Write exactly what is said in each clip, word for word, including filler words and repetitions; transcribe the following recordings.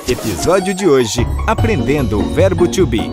Episódio de hoje, aprendendo o verbo to be.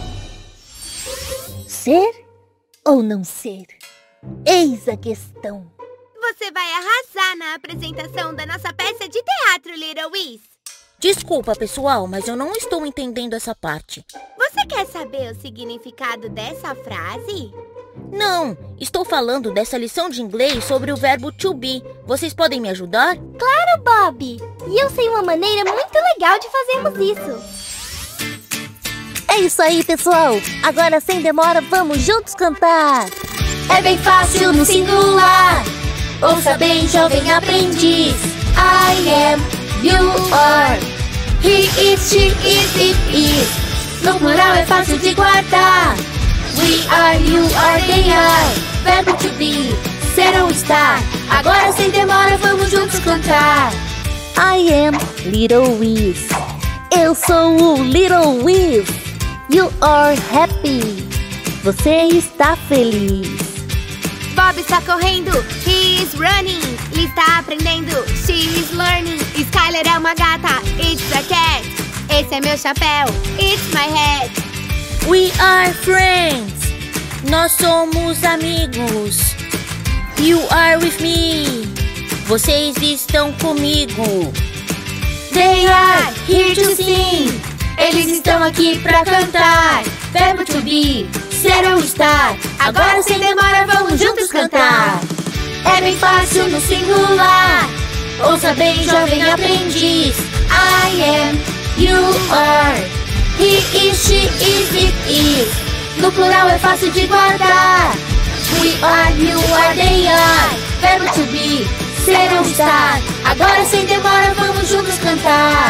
Ser ou não ser? Eis a questão. Você vai arrasar na apresentação da nossa peça de teatro, Little Wiz. Desculpa, pessoal, mas eu não estou entendendo essa parte. Você quer saber o significado dessa frase? Não, estou falando dessa lição de inglês sobre o verbo to be. Vocês podem me ajudar? Claro, Bob! E eu sei uma maneira muito legal de fazermos isso. É isso aí, pessoal! Agora, sem demora, vamos juntos cantar! É bem fácil no singular. Ouça bem, jovem aprendiz. I am, you are. He is, she is, it is. No plural é fácil de guardar. We are, you are, they are. Verbo to be, ser ou estar. Agora sem demora vamos juntos cantar. I am Little Wiz. Eu sou o Little Wiz. You are happy. Você está feliz. Bob está correndo, he is running. Lee está aprendendo, she is learning. Skyler é uma gata, it's a cat. Esse é meu chapéu, it's my hat. We are friends. Nós somos amigos. You are with me. Vocês estão comigo. They are here to sing. Eles estão aqui pra cantar. Verbo to be, ser ou estar. Agora sem demora vamos juntos cantar. É bem fácil no singular. Ouça bem, jovem aprendiz. I am, you are. He is, she is, it is. No plural é fácil de guardar. We are, you are, they are. Verbo to be, ser ou estar. Agora sem demora vamos juntos cantar.